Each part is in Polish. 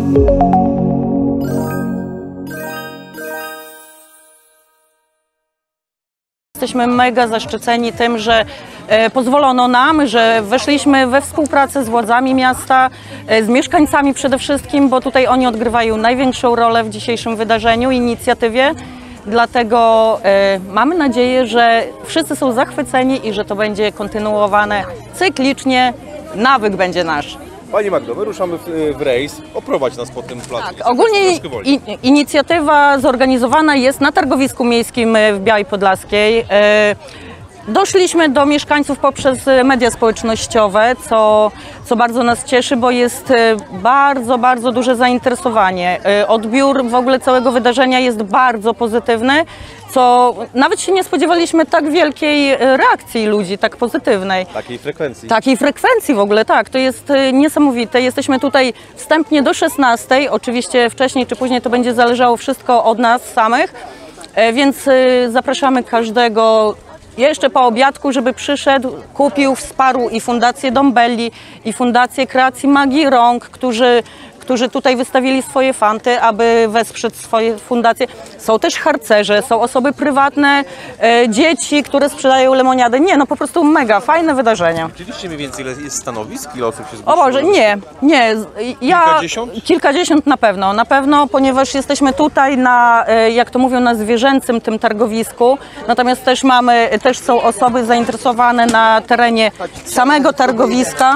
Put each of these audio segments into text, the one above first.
Jesteśmy mega zaszczyceni tym, że pozwolono nam, że weszliśmy we współpracę z władzami miasta, z mieszkańcami przede wszystkim, bo tutaj oni odgrywają największą rolę w dzisiejszym wydarzeniu, inicjatywie. Dlatego mamy nadzieję, że wszyscy są zachwyceni i że to będzie kontynuowane cyklicznie. Nawyk będzie nasz. Pani Magdo, my ruszamy w rejs. Oprowadź nas po tym placu. Tak, ogólnie inicjatywa zorganizowana jest na targowisku miejskim w Białej Podlaskiej. Doszliśmy do mieszkańców poprzez media społecznościowe, co bardzo nas cieszy, bo jest bardzo duże zainteresowanie. Odbiór w ogóle całego wydarzenia jest bardzo pozytywny, co nawet się nie spodziewaliśmy tak wielkiej reakcji ludzi, tak pozytywnej. Takiej frekwencji. Takiej frekwencji w ogóle, tak. To jest niesamowite. Jesteśmy tutaj wstępnie do 16. Oczywiście wcześniej czy później to będzie zależało wszystko od nas samych, więc zapraszamy każdego jeszcze po obiadku, żeby przyszedł, kupił, wsparł i Fundację Dom Belli, i Fundację Kreacji Magii Rąk, którzy tutaj wystawili swoje fanty, aby wesprzeć swoje fundacje. Są też harcerze, są osoby prywatne, dzieci, które sprzedają lemoniadę. Nie, no po prostu mega fajne wydarzenie. Widzieliście mniej więcej, ile jest stanowisk, ile osób się zgłosiło? O Boże, nie. Kilkadziesiąt? Kilkadziesiąt na pewno, ponieważ jesteśmy tutaj na, jak to mówią, na zwierzęcym tym targowisku. Natomiast też są osoby zainteresowane na terenie samego targowiska.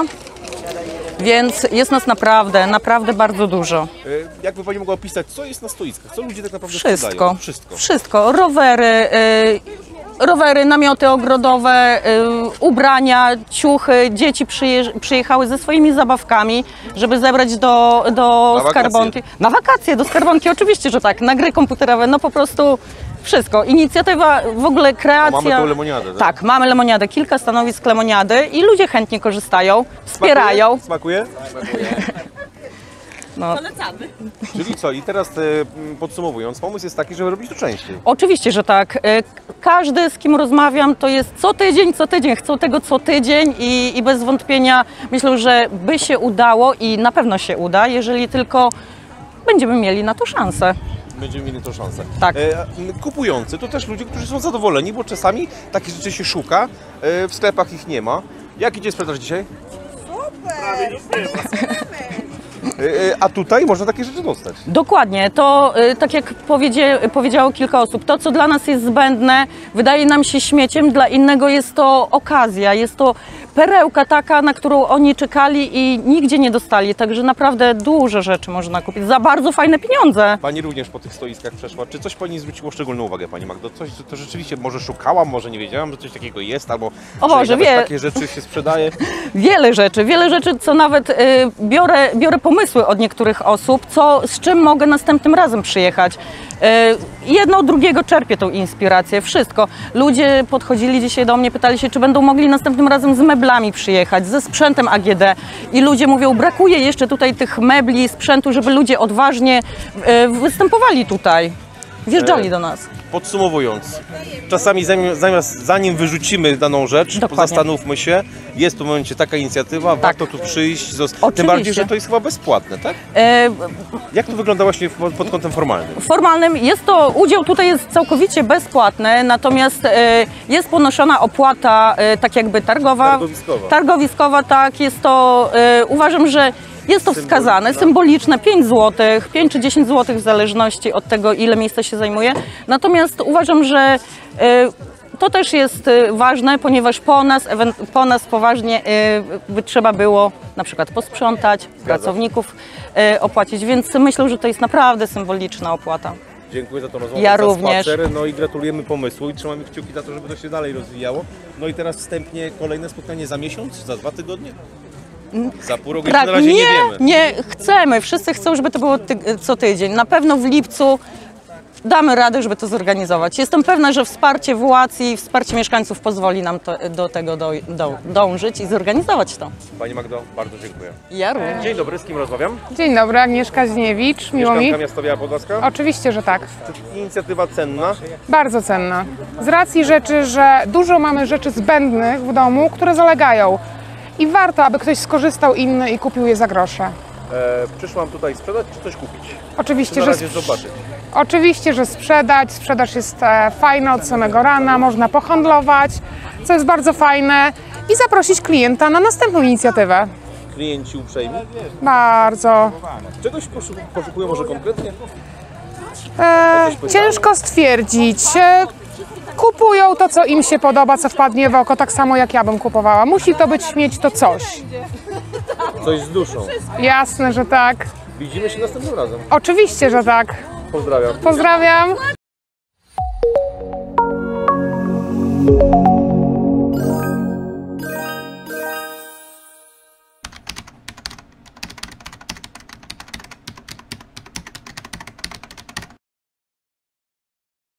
Więc jest nas naprawdę bardzo dużo. Jakby Pani mogła opisać, co jest na stoiskach? Co ludzie tak naprawdę Wszystko. sprzedają? Wszystko. Rowery, namioty ogrodowe, ubrania, ciuchy. Dzieci przyjechały ze swoimi zabawkami, żeby zebrać do skarbonki. Na wakacje, do skarbonki, oczywiście, że tak. Na gry komputerowe, no po prostu wszystko. Inicjatywa, w ogóle kreacja. Mamy tą lemoniadę, tak? Tak, mamy lemoniadę, kilka stanowisk lemoniady i ludzie chętnie korzystają, wspierają. Smakuje? No. Polecamy. Czyli co? I teraz podsumowując, pomysł jest taki, żeby robić to częściej. Oczywiście, że tak. Każdy, z kim rozmawiam, to jest co tydzień, chcą tego co tydzień i bez wątpienia myślę, że by się udało i na pewno się uda, jeżeli tylko będziemy mieli na to szansę. Będziemy mieli to szansę. Tak. Kupujący to też ludzie, którzy są zadowoleni, bo czasami takie rzeczy się szuka, w sklepach ich nie ma. Jak idzie sprzedaż dzisiaj? Super! A tutaj można takie rzeczy dostać. Dokładnie, to tak jak powiedziało kilka osób, to co dla nas jest zbędne, wydaje nam się śmieciem, dla innego jest to okazja, jest to perełka taka, na którą oni czekali i nigdzie nie dostali, także naprawdę dużo rzeczy można kupić za bardzo fajne pieniądze. Pani również po tych stoiskach przeszła. Czy coś Pani zwróciło szczególną uwagę, Pani Magdo? Coś, to rzeczywiście może szukałam, może nie wiedziałam, że coś takiego jest, albo że takie rzeczy się sprzedaje? Wiele rzeczy, co nawet biorę pomysły od niektórych osób, z czym mogę następnym razem przyjechać. Jedno od drugiego czerpię tą inspirację, wszystko. Ludzie podchodzili dzisiaj do mnie, pytali się, czy będą mogli następnym razem z meblami przyjechać, ze sprzętem AGD. I ludzie mówią, brakuje jeszcze tutaj tych mebli, sprzętu, żeby ludzie odważnie występowali tutaj, wjeżdżali do nas. Podsumowując, czasami zanim wyrzucimy daną rzecz, zastanówmy się, jest w tym momencie taka inicjatywa, warto tu przyjść, tym bardziej, że to jest chyba bezpłatne, tak? Jak to wygląda właśnie pod kątem formalnym? Formalnym udział tutaj jest całkowicie bezpłatny, natomiast jest ponoszona opłata tak jakby targowa. Targowiskowa, tak, jest to, uważam, że jest to wskazane, symboliczne, 5 zł, 5 czy 10 zł w zależności od tego, ile miejsca się zajmuje. Natomiast uważam, że to też jest ważne, ponieważ po nas poważnie trzeba było na przykład posprzątać, pracowników opłacić, więc myślę, że to jest naprawdę symboliczna opłata. Dziękuję za tą rozmowę, ja za również. spacer, no i gratulujemy pomysłu i trzymamy kciuki za to, żeby to się dalej rozwijało. No i teraz wstępnie kolejne spotkanie za miesiąc, za 2 tygodnie? Za pół roku na razie nie wiemy. Nie, chcemy. Wszyscy chcą, żeby to było co tydzień. Na pewno w lipcu damy radę, żeby to zorganizować. Jestem pewna, że wsparcie władz i wsparcie mieszkańców pozwoli nam do tego dążyć i zorganizować to. Pani Magdo, bardzo dziękuję. Ja również. Dzień dobry, z kim rozmawiam? Dzień dobry, Agnieszka Zniewicz, miło mi. Mieszkanka miasta Biała Podlaska? Oczywiście, że tak. Czy inicjatywa cenna? Bardzo cenna. Z racji rzeczy, że dużo mamy rzeczy zbędnych w domu, które zalegają. I warto, aby ktoś skorzystał inny i kupił je za grosze. Przyszłam tutaj sprzedać czy coś kupić? Oczywiście, Na że razie zobaczyć. Oczywiście, że sprzedać. Sprzedaż jest fajna od samego rana, można pohandlować, co jest bardzo fajne i zaprosić klienta na następną inicjatywę. Klienci uprzejmi? Bardzo. Czegoś poszukują może konkretnie? Ciężko stwierdzić. Kupują to, co im się podoba, co wpadnie w oko, tak samo jak ja bym kupowała. Musi to mieć to coś. Coś z duszą. Jasne, że tak. Widzimy się następnym razem. Oczywiście, że tak. Pozdrawiam. Pozdrawiam.